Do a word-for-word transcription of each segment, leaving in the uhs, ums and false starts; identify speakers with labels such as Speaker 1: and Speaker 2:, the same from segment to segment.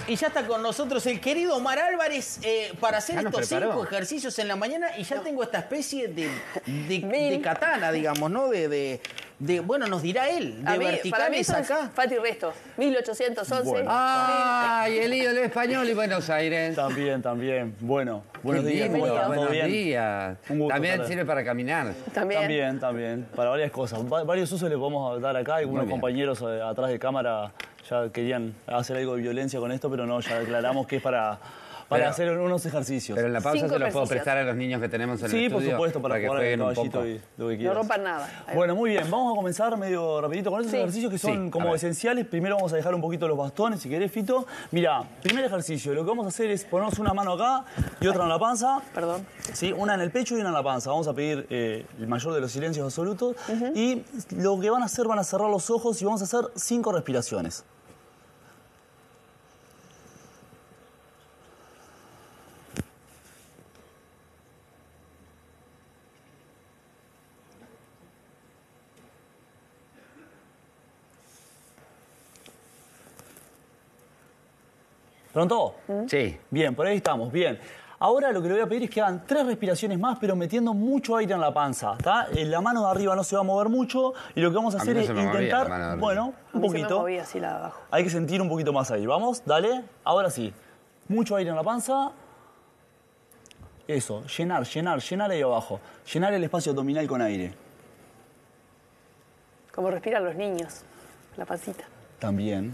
Speaker 1: Y ya está con nosotros el querido Omar Álvarez eh, para hacer
Speaker 2: Ya nos
Speaker 1: estos
Speaker 2: preparó.
Speaker 1: cinco ejercicios en la mañana. Y ya tengo esta especie de, de, de katana, digamos, ¿no? De, de, de, bueno, nos dirá él, de
Speaker 3: A mí, para mí
Speaker 1: verticales
Speaker 3: eso es
Speaker 1: acá.
Speaker 3: Fati Resto, mil ochocientos once.
Speaker 4: Bueno.
Speaker 2: ¡Ay, el ídolo español y Buenos Aires!
Speaker 4: También, también. Bueno, buenos
Speaker 2: Qué
Speaker 4: días, ¿cómo
Speaker 2: lindo,
Speaker 4: están? ¿Todo
Speaker 2: buenos
Speaker 4: bien?
Speaker 2: días.
Speaker 4: Un gusto
Speaker 2: También
Speaker 4: estar-
Speaker 2: sirve para caminar.
Speaker 3: También.
Speaker 4: También, también. Para varias cosas. Va- varios usos le podemos dar acá. Algunos
Speaker 2: Muy bien.
Speaker 4: compañeros eh, atrás de cámara ya querían hacer algo de violencia con esto, pero no, ya aclaramos que es para, para
Speaker 2: Pero-
Speaker 4: hacer unos ejercicios.
Speaker 2: Pero en la pausa
Speaker 3: Cinco
Speaker 2: se los puedo
Speaker 3: ejercicios.
Speaker 2: prestar a los niños que tenemos en
Speaker 4: Sí,
Speaker 2: el
Speaker 4: por
Speaker 2: estudio.
Speaker 4: supuesto, para,
Speaker 2: que
Speaker 4: jugar al
Speaker 2: jueguen un
Speaker 4: caballito
Speaker 2: poco.
Speaker 4: y lo que
Speaker 3: No
Speaker 4: quieras.
Speaker 3: rompan nada. Ahí
Speaker 4: Bueno, muy bien. Vamos a comenzar medio rapidito con estos
Speaker 3: Sí.
Speaker 4: ejercicios que son
Speaker 2: Sí, a
Speaker 4: como
Speaker 2: ver.
Speaker 4: esenciales. Primero vamos a dejar un poquito los bastones, si querés, Fito. Mira, primer ejercicio. Lo que vamos a hacer es ponernos una mano acá y otra en la panza.
Speaker 3: Perdón.
Speaker 4: Sí, una en el pecho y una en la panza. Vamos a pedir eh, el mayor de los silencios absolutos. Y lo que van a hacer, van a cerrar los ojos y vamos a hacer cinco respiraciones. ¿Pronto?
Speaker 2: Sí.
Speaker 4: Bien, por ahí estamos, bien. Ahora lo que le voy a pedir es que hagan tres respiraciones más, pero metiendo mucho aire en la panza, ¿está? Eh, La mano de arriba no se va a mover mucho y lo que vamos a
Speaker 2: A mí
Speaker 4: hacer
Speaker 2: no
Speaker 4: es
Speaker 2: se me movía
Speaker 4: intentar,
Speaker 2: la mano de arriba.
Speaker 4: bueno,
Speaker 3: A
Speaker 4: un
Speaker 3: mí se me
Speaker 4: poquito.
Speaker 3: movía así la de abajo.
Speaker 4: Hay que sentir un poquito más ahí. Vamos, dale. Ahora sí. Mucho aire en la panza. Eso, llenar, llenar, llenar ahí abajo. Llenar el espacio abdominal con aire.
Speaker 3: Como respiran los niños. La pancita.
Speaker 4: También.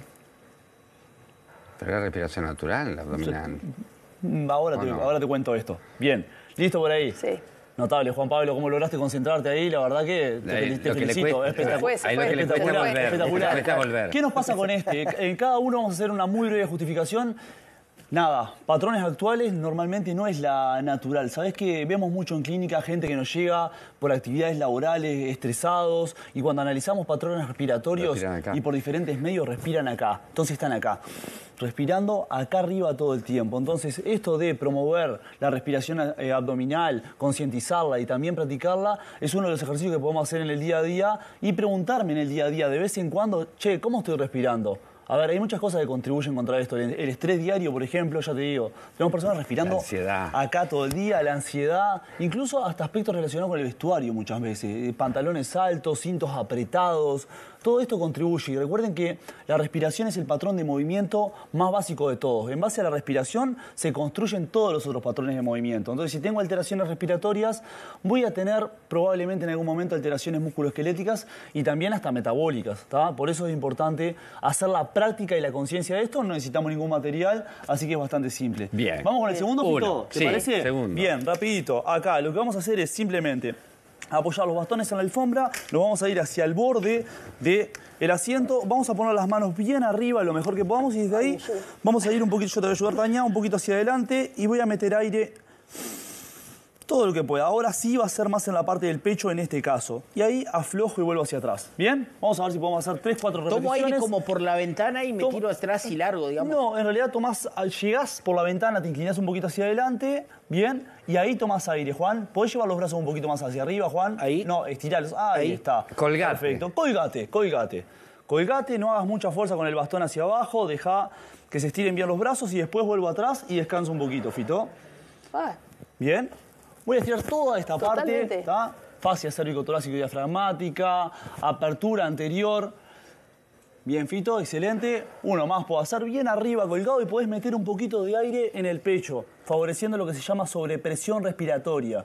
Speaker 2: Pero es respiración natural, la abdominal.
Speaker 4: Mm, Ahora,
Speaker 2: ¿O
Speaker 4: te,
Speaker 2: no?
Speaker 4: ahora te cuento esto. Bien. ¿Listo por ahí?
Speaker 3: Sí.
Speaker 4: Notable, Juan Pablo, cómo lograste concentrarte ahí, la verdad que te,
Speaker 2: Ahí,
Speaker 4: fel- te
Speaker 2: lo que le
Speaker 4: felicito,
Speaker 2: cuesta-
Speaker 4: espectacular.
Speaker 3: Se fue, se
Speaker 2: Ahí lo
Speaker 3: fue,
Speaker 2: que le
Speaker 3: se
Speaker 2: cuesta
Speaker 3: fue.
Speaker 2: volver.
Speaker 4: Espectacular.
Speaker 2: Le cuesta volver.
Speaker 4: ¿Qué nos pasa con este? En cada uno vamos a hacer una muy breve justificación. Nada, patrones actuales normalmente no es la natural. Sabés que vemos mucho en clínica gente que nos llega por actividades laborales, estresados, y cuando analizamos patrones respiratorios
Speaker 2: Respiran acá.
Speaker 4: y por diferentes medios respiran acá. Entonces están acá, respirando acá arriba todo el tiempo. Entonces esto de promover la respiración eh, abdominal, concientizarla y también practicarla es uno de los ejercicios que podemos hacer en el día a día y preguntarme en el día a día de vez en cuando, che, ¿cómo estoy respirando? A ver, hay muchas cosas que contribuyen contra esto. El, el estrés diario, por ejemplo, ya te digo, tenemos personas respirando
Speaker 2: La ansiedad.
Speaker 4: acá todo el día, la ansiedad, incluso hasta aspectos relacionados con el vestuario muchas veces, eh, pantalones altos, cintos apretados, todo esto contribuye. Y recuerden que la respiración es el patrón de movimiento más básico de todos. En base a la respiración se construyen todos los otros patrones de movimiento. Entonces, si tengo alteraciones respiratorias, voy a tener probablemente en algún momento alteraciones musculoesqueléticas y también hasta metabólicas, ¿tá? Por eso es importante hacer la práctica y la conciencia de esto. No necesitamos ningún material, así que es bastante simple.
Speaker 2: Bien.
Speaker 4: Vamos con el segundo,
Speaker 2: Uno.
Speaker 4: Fito, ¿te
Speaker 2: Sí,
Speaker 4: parece?
Speaker 2: segundo.
Speaker 4: Bien, rapidito. Acá lo que vamos a hacer es simplemente apoyar los bastones en la alfombra, nos vamos a ir hacia el borde del asiento, vamos a poner las manos bien arriba lo mejor que podamos y desde ahí vamos a ir un poquito, yo te voy a ayudar Taña, un poquito hacia adelante y voy a meter aire todo lo que pueda. Ahora sí va a ser más en la parte del pecho en este caso. Y ahí aflojo y vuelvo hacia atrás. ¿Bien? Vamos a ver si podemos hacer tres, cuatro repeticiones.
Speaker 1: Tomo aire como por la ventana y me
Speaker 4: Tomo-
Speaker 1: tiro atrás y largo, digamos.
Speaker 4: No, en realidad tomás, al- llegás por la ventana, te inclinás un poquito hacia adelante, bien, y ahí tomás aire, Juan. ¿Podés llevar los brazos un poquito más hacia arriba, Juan?
Speaker 1: Ahí.
Speaker 4: No, estirarlos. Ahí,
Speaker 1: Ahí.
Speaker 4: está.
Speaker 2: Colgate.
Speaker 4: Perfecto. Colgate, colgate. Colgate, no hagas mucha fuerza con el bastón hacia abajo, deja que se estiren bien los brazos y después vuelvo atrás y descanso un poquito, Fito.
Speaker 3: Ah,
Speaker 4: Bien. Voy a estirar toda esta
Speaker 3: Totalmente.
Speaker 4: parte, ¿está? Fascia cérvico-torácico y diafragmática, apertura anterior. Bien, Fito, excelente. Uno más puedo hacer bien arriba colgado y podés meter un poquito de aire en el pecho, favoreciendo lo que se llama sobrepresión respiratoria.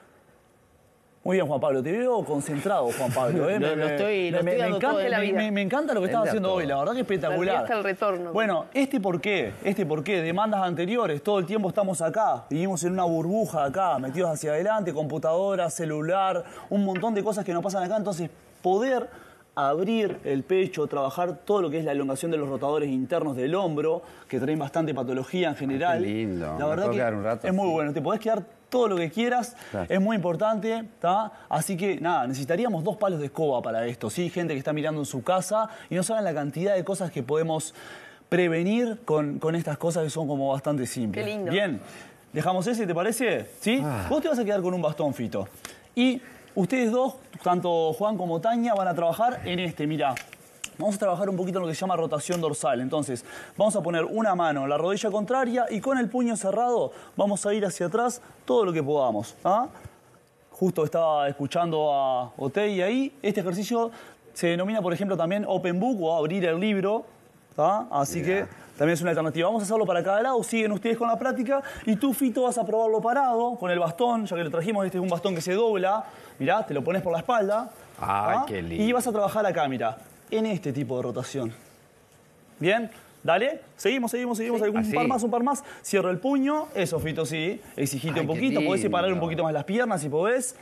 Speaker 4: Muy bien, Juan Pablo. Te veo concentrado, Juan Pablo. ¿eh?
Speaker 1: Lo- lo estoy- lo estoy dando
Speaker 4: encanta,
Speaker 1: todo de
Speaker 3: la
Speaker 4: me-
Speaker 3: vida.
Speaker 4: me- me encanta lo que estás
Speaker 2: Él da
Speaker 4: haciendo
Speaker 2: todo.
Speaker 4: hoy. La verdad que espectacular.
Speaker 3: hasta el retorno.
Speaker 4: Bueno, este por qué, este por qué, demandas anteriores, todo el tiempo estamos acá, vivimos en una burbuja acá, metidos hacia adelante, computadora, celular, un montón de cosas que nos pasan acá, entonces poder abrir el pecho, trabajar todo lo que es la elongación de los rotadores internos del hombro, que traen bastante patología en general.
Speaker 2: Qué lindo.
Speaker 4: La
Speaker 2: ¿Me
Speaker 4: verdad
Speaker 2: puedo
Speaker 4: que
Speaker 2: quedar un rato
Speaker 4: es muy
Speaker 2: así?
Speaker 4: bueno, te podés quedar todo lo que quieras,
Speaker 2: Claro.
Speaker 4: es muy importante, ¿tá? Así que nada, necesitaríamos dos palos de escoba para esto, ¿sí? Gente que está mirando en su casa y no saben la cantidad de cosas que podemos prevenir con, con estas cosas que son como bastante simples.
Speaker 3: Qué lindo.
Speaker 4: Bien, dejamos ese, ¿te parece? ¿Sí?
Speaker 2: Ah.
Speaker 4: Vos te vas a quedar con un bastón, Fito. Y ustedes dos, tanto Juan como Tania, van a trabajar en este, mirá. vamos a trabajar un poquito en lo que se llama rotación dorsal. Entonces, vamos a poner una mano en la rodilla contraria y con el puño cerrado vamos a ir hacia atrás todo lo que podamos. ¿Ah? Justo estaba escuchando a Otey ahí. Este ejercicio se denomina, por ejemplo, también open book o abrir el libro. ¿Ah? Así Mirá. que también es una alternativa. Vamos a hacerlo para cada lado. Siguen ustedes con la práctica. Y tú, Fito, vas a probarlo parado con el bastón. Ya que lo trajimos, este es un bastón que se dobla. Mirá, te lo pones por la espalda.
Speaker 2: Ay,
Speaker 4: ¿Ah?
Speaker 2: qué lindo.
Speaker 4: Y vas a trabajar acá, mirá, en este tipo de rotación. ¿Bien? Dale. Seguimos, seguimos, seguimos.
Speaker 3: Sí.
Speaker 4: Un
Speaker 2: Así.
Speaker 4: par más, un par más. Cierro el puño. Eso, Fito, sí. Exigite
Speaker 2: Ay,
Speaker 4: un
Speaker 2: qué
Speaker 4: poquito. Podés separar un
Speaker 2: lindo.
Speaker 4: poquito más las piernas si podés.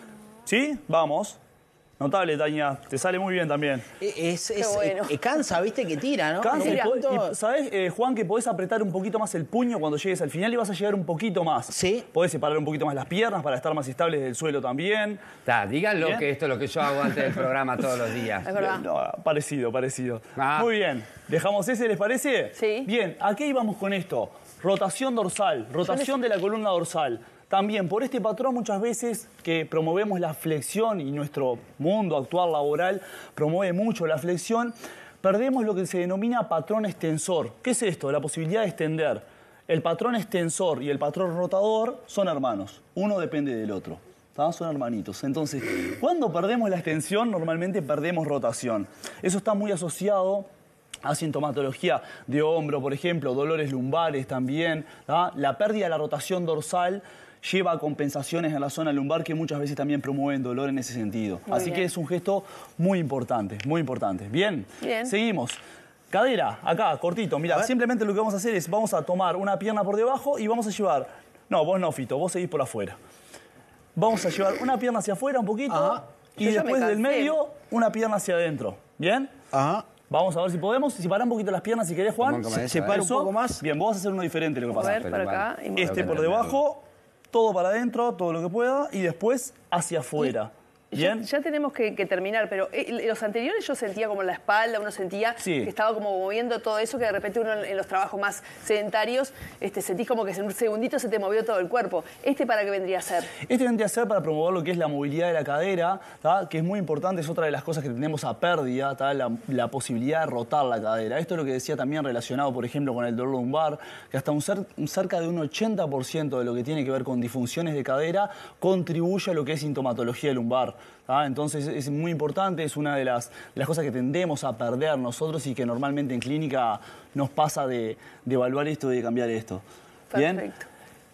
Speaker 4: ¿Sí? Vamos. Notable, Tania. Te sale muy bien también.
Speaker 1: Es, es,
Speaker 3: Qué bueno.
Speaker 1: eh, cansa, viste, que tira, ¿no?
Speaker 4: Cansa,
Speaker 1: En
Speaker 4: y
Speaker 1: un
Speaker 4: po-
Speaker 1: punto-
Speaker 4: y, ¿sabés, eh, Juan, que podés apretar un poquito más el puño cuando llegues al final y vas a llegar un poquito más?
Speaker 1: Sí.
Speaker 4: Podés separar un poquito más las piernas para estar más estables del suelo también.
Speaker 2: Ta, díganlo
Speaker 4: Bien.
Speaker 2: que esto es lo que yo hago antes del programa todos los días.
Speaker 3: Es verdad.
Speaker 4: No, parecido, parecido.
Speaker 2: Ah.
Speaker 4: Muy bien. ¿Dejamos ese, les parece?
Speaker 3: Sí.
Speaker 4: Bien, ¿a qué íbamos con esto? Rotación dorsal, rotación de la columna dorsal. También por este patrón muchas veces que promovemos la flexión y nuestro mundo actual laboral promueve mucho la flexión, perdemos lo que se denomina patrón extensor. ¿Qué es esto? La posibilidad de extender. El patrón extensor y el patrón rotador son hermanos. Uno depende del otro. ¿Tá? Son hermanitos. Entonces, cuando perdemos la extensión, normalmente perdemos rotación. Eso está muy asociado a sintomatología de hombro, por ejemplo, dolores lumbares también. ¿tá? La pérdida de la rotación dorsal lleva a compensaciones en la zona lumbar que muchas veces también promueven dolor en ese sentido.
Speaker 3: Muy
Speaker 4: Así
Speaker 3: bien.
Speaker 4: que es un gesto muy importante, muy importante. Bien,
Speaker 3: Bien.
Speaker 4: seguimos. Cadera, acá, cortito. Mira, simplemente lo que vamos a hacer es, vamos a tomar una pierna por debajo y vamos a llevar... No, vos no, Fito, vos seguís por afuera. Vamos a llevar una pierna hacia afuera un poquito
Speaker 1: Ajá.
Speaker 4: y
Speaker 3: Yo ya me
Speaker 4: después del
Speaker 3: cansé.
Speaker 4: medio una pierna hacia adentro. ¿Bien?
Speaker 1: Ajá.
Speaker 4: Vamos a ver si podemos. Separá un poquito las piernas si querés, Juan.
Speaker 2: Como- como
Speaker 1: Se-
Speaker 2: eso,
Speaker 1: separa
Speaker 2: ¿eh?
Speaker 1: un poco más.
Speaker 4: Bien, vos vas a hacer uno diferente lo que
Speaker 3: A
Speaker 4: pasa.
Speaker 3: ver,
Speaker 2: pero
Speaker 3: para
Speaker 2: igual.
Speaker 3: acá. y
Speaker 4: Este
Speaker 2: Tengo
Speaker 4: por
Speaker 2: que
Speaker 4: debajo, todo para adentro, todo lo que pueda, y después hacia afuera.
Speaker 3: Ya,
Speaker 4: ¿Bien?
Speaker 3: ya tenemos que, que terminar, pero eh, los anteriores yo sentía como la espalda, uno sentía
Speaker 4: Sí.
Speaker 3: que estaba como moviendo todo eso, que de repente uno en, en los trabajos más sedentarios este, sentís como que en un segundito se te movió todo el cuerpo. ¿Este para qué vendría a ser?
Speaker 4: Este vendría a ser para promover lo que es la movilidad de la cadera, ¿tá? Que es muy importante, es otra de las cosas que tenemos a pérdida, ¿tá? la, la posibilidad de rotar la cadera. Esto es lo que decía también relacionado, por ejemplo, con el dolor lumbar, que hasta un, cer- un cerca de un ochenta por ciento de lo que tiene que ver con disfunciones de cadera contribuye a lo que es sintomatología lumbar. ¿tá? Entonces es muy importante, es una de las, de las cosas que tendemos a perder nosotros y que normalmente en clínica nos pasa de, de evaluar esto y de cambiar esto. ¿Bien?
Speaker 3: Perfecto.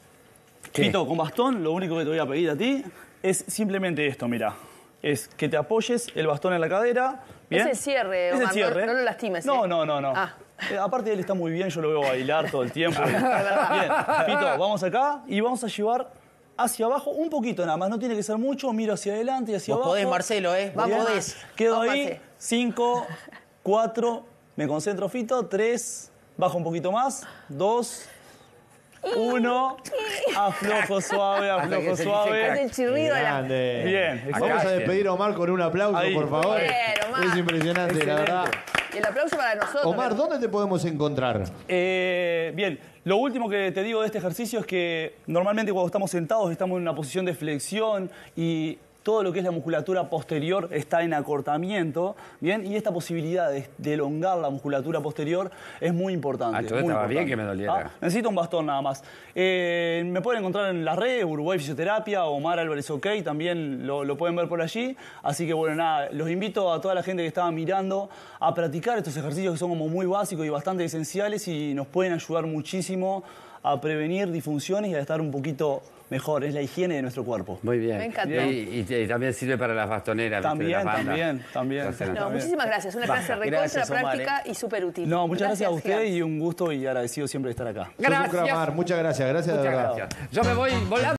Speaker 2: ¿Qué?
Speaker 4: Fito, con bastón, lo único que te voy a pedir a ti es simplemente esto, mira. Es que te apoyes el bastón en la cadera. ¿bien?
Speaker 3: Es el cierre,
Speaker 4: Es el
Speaker 3: Omar, no-
Speaker 4: cierre.
Speaker 3: no lo lastimes,
Speaker 4: No,
Speaker 3: ¿eh?
Speaker 4: no, no, no.
Speaker 3: Ah.
Speaker 4: Eh, aparte él está muy bien, yo lo veo bailar todo el tiempo. Bien, Fito, vamos acá y vamos a llevar hacia abajo un poquito nada más. No tiene que ser mucho, miro hacia adelante y hacia
Speaker 1: Vos
Speaker 4: abajo.
Speaker 1: podés, Marcelo, ¿eh? Vos
Speaker 4: Bien.
Speaker 1: podés.
Speaker 4: Quedo
Speaker 3: Vamos,
Speaker 4: ahí,
Speaker 3: Marce.
Speaker 4: cinco, cuatro, me concentro, Fito, tres, bajo un poquito más, dos, uno, aflojo suave,
Speaker 2: Hasta que
Speaker 4: aflojo
Speaker 2: se
Speaker 4: suave.
Speaker 3: Es el chirrido de la...
Speaker 5: Grande.
Speaker 4: Bien,
Speaker 5: Vamos
Speaker 2: Acá,
Speaker 5: a despedir a Omar con un aplauso,
Speaker 4: Ahí.
Speaker 5: por favor.
Speaker 3: Bien, Omar.
Speaker 5: Es impresionante, la
Speaker 4: Excelente.
Speaker 5: verdad.
Speaker 3: Y el aplauso para nosotros.
Speaker 5: Omar, ¿dónde te podemos encontrar?
Speaker 4: Eh, bien, lo último que te digo de este ejercicio es que normalmente cuando estamos sentados estamos en una posición de flexión y todo lo que es la musculatura posterior está en acortamiento, ¿bien? Y esta posibilidad de, de elongar la musculatura posterior es muy importante.
Speaker 2: Ah, entonces
Speaker 4: muy
Speaker 2: estaba bien
Speaker 4: importante.
Speaker 2: que me doliera.
Speaker 4: Ah, Necesito un bastón nada más. Eh, me pueden encontrar en las redes, Uruguay Fisioterapia, Omar Álvarez OK, también lo, lo pueden ver por allí. Así que bueno, nada, los invito a toda la gente que estaba mirando a practicar estos ejercicios que son como muy básicos y bastante esenciales y nos pueden ayudar muchísimo a prevenir disfunciones y a estar un poquito mejor. Es la higiene de nuestro cuerpo.
Speaker 2: Muy bien.
Speaker 3: Me encantó.
Speaker 2: Y, y- y también sirve para las bastoneras. ¿viste?
Speaker 4: También,
Speaker 2: Las bandas.
Speaker 4: también, también.
Speaker 2: Las hacen-
Speaker 3: No, muchísimas gracias. Una clase recontra
Speaker 1: Gracias, Omar,
Speaker 3: práctica y súper útil.
Speaker 4: No, muchas gracias, a usted
Speaker 3: Gigante.
Speaker 4: y un gusto y agradecido siempre de estar acá.
Speaker 5: Sos un crack, Omar. Muchas gracias, gracias de
Speaker 2: Muchas
Speaker 5: verdad.
Speaker 2: gracias. Yo me voy volando.